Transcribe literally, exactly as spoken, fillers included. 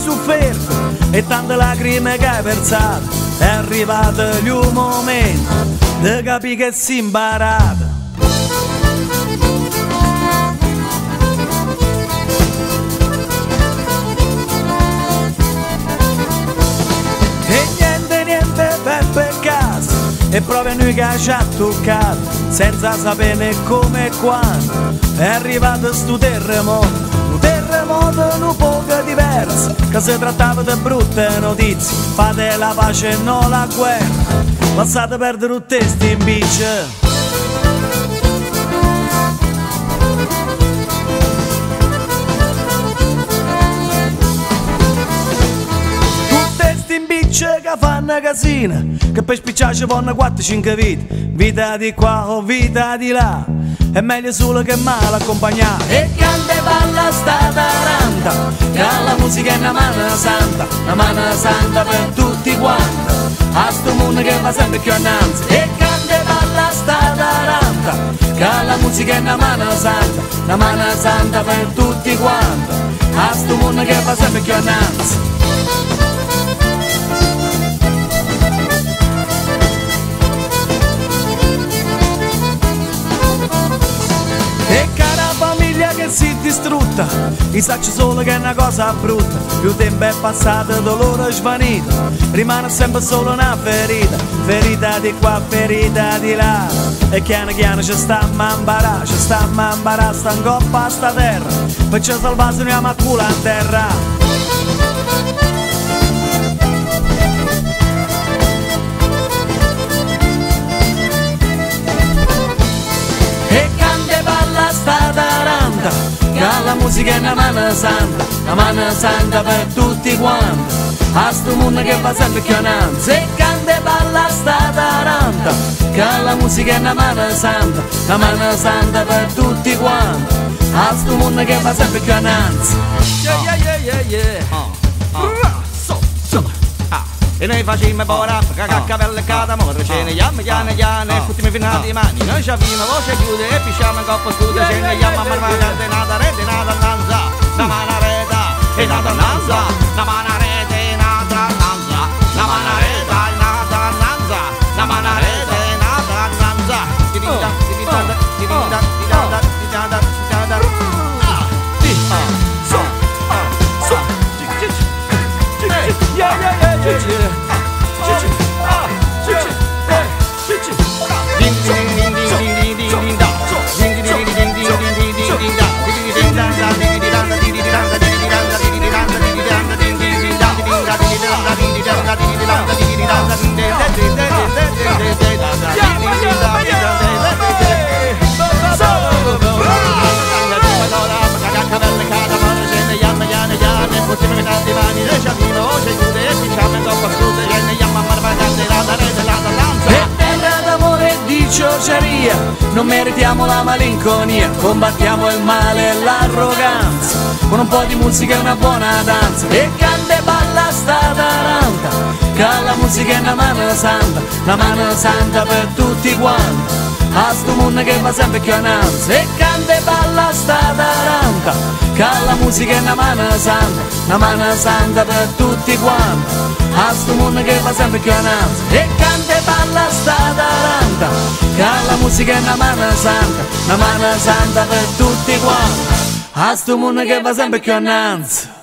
sofferto e tante lacrime che hai versato, è arrivato il momento di capire che si imparata. E niente, niente per peccato, e proprio noi che ci ha toccato, senza sapere come e quando, è arrivato sto terremoto. Un terremoto un poco diverso, che si trattava di brutte notizie, fate la pace e non la guerra, lasciate perdere un testo in bici. Che fanno casina, che per spicciare ci vanno quattro cinque vite, vita di qua o vita di là, è meglio solo che male accompagnare. E canta e balla sta taranta, che la musica è una mano santa, una mano santa per tutti quanti, a sto mondo che va sempre più innanzi. E canta e balla sta taranta, che la musica è una mano santa, una mano santa per tutti quanti, a sto mondo che va sempre più innanzi. E cara famiglia che si è distrutta, mi saccio solo che è una cosa brutta, più tempo è passato, dolore è svanito, rimane sempre solo una ferita, ferita di qua, ferita di là, e piano piano ci stiamo a imparare, ci stiamo a imparare, sta in coppa a sta terra, per ci salvare se andiamo a culo a terra. Che la musica è una mano santa, una mano santa per tutti quanti, a sto mondo che va sempre più innanzi. E canta e balla sta taranta, che la musica è una mano santa, una mano santa per tutti quanti, a sto mondo che va sempre più innanzi. Yeah, yeah, yeah, yeah, yeah. Uh, uh. So, so. Ah. E noi facciamo ora, caccacavello e catamore, ce ne chiamo, chiane, chiane, tutti mi finati di mani, noi ci abbiamo voce chiude e pisciamo in coppa scude, ce ne chiamo a marmata, de nata rete, nata nanza, la mana reta, e nata nanza, la mana rete, nata nanza, la mana reta, nata nanza, la mana rete, nata nanza, di dinda, di dinda, di dinda, di dinda, di dinda, di dinda, ah, di, so, so, yeah, yeah, yeah. Cici, cici, ah, cici, eh, cici, ding ding ding ding ding ding ding da, ding ding ding ding ding ding ding ding da, ding ding da da ding ding da ding ding da ding ding da ding ding da ding ding da ding ding ding da ding da ding da ding ding da ding ding da ding ding da ding ding da ding ding da non meritiamo la malinconia, combattiamo il male e l'arroganza, con un po' di musica e una buona danza. E canta e balla sta taranta, che la musica è una mano santa, una mano santa per tutti quanti, a sto mondo che va sempre più innanzi. E canta e balla sta taranta, che la musica è una mano santa, una mano santa per tutti quanti, a sto mondo che va sempre più innanzi. E canta e balla sta taranta, che la musica è una mano santa, una mano santa per tutti quanti, a sto mondo che va sempre più innanzi.